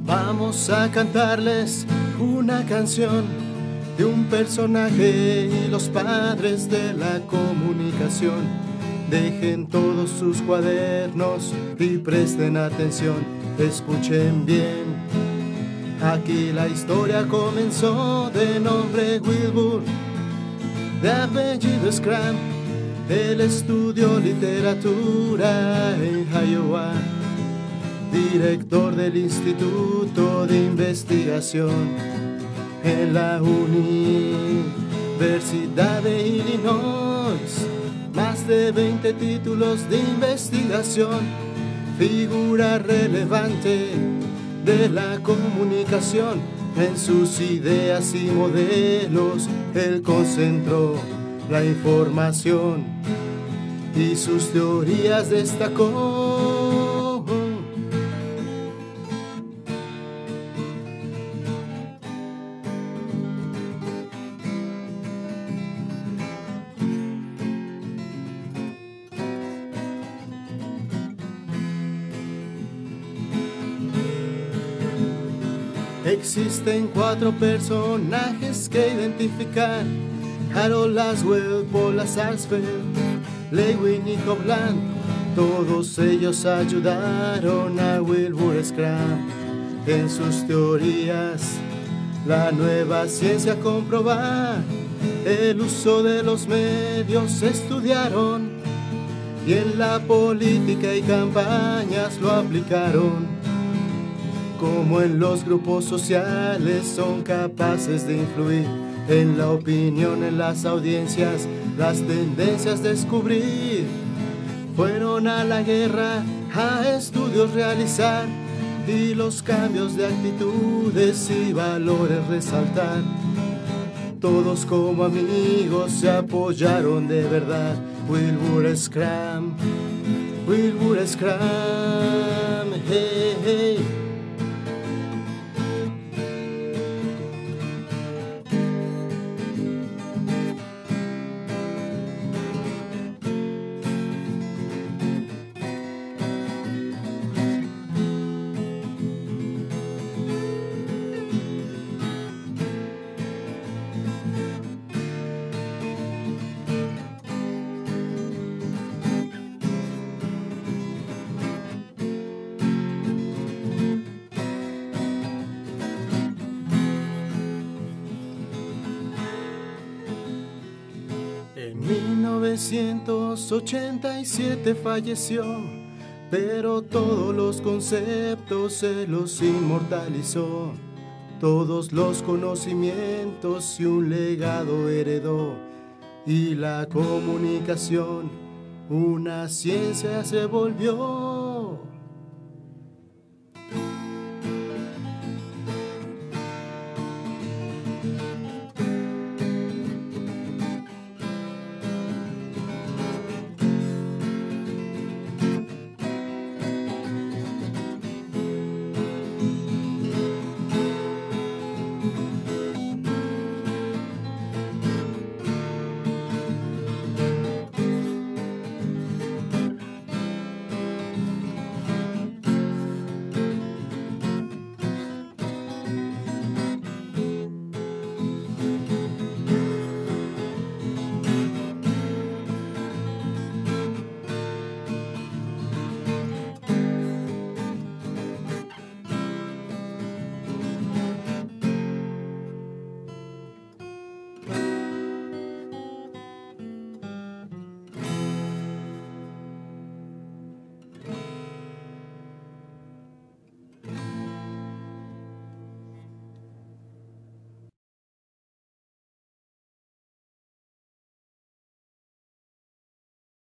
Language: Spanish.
Vamos a cantarles una canción de un personaje y los padres de la comunicación. Dejen todos sus cuadernos y presten atención, escuchen bien. Aquí la historia comenzó, de nombre Wilbur, de apellido Scrum. Él estudió literatura en Iowa, director del Instituto de Investigación en la Universidad de Illinois. Más de 20 títulos de investigación, figura relevante de la comunicación. En sus ideas y modelos él concentró la información y sus teorías destacó. Existen 4 personajes que identificar: Harold Laswell, Paula Sarsfield, Lewin y Hovland. Todos ellos ayudaron a Wilbur Scrum en sus teorías. La nueva ciencia comprobar, el uso de los medios estudiaron y en la política y campañas lo aplicaron. Como en los grupos sociales son capaces de influir en la opinión, en las audiencias, las tendencias descubrir. Fueron a la guerra a estudios realizar y los cambios de actitudes y valores resaltar. Todos como amigos se apoyaron de verdad. Wilbur Scrum, Wilbur Scrum, hey, hey. En 1987 falleció, pero todos los conceptos se los inmortalizó. Todos los conocimientos y un legado heredó, y la comunicación una ciencia se volvió.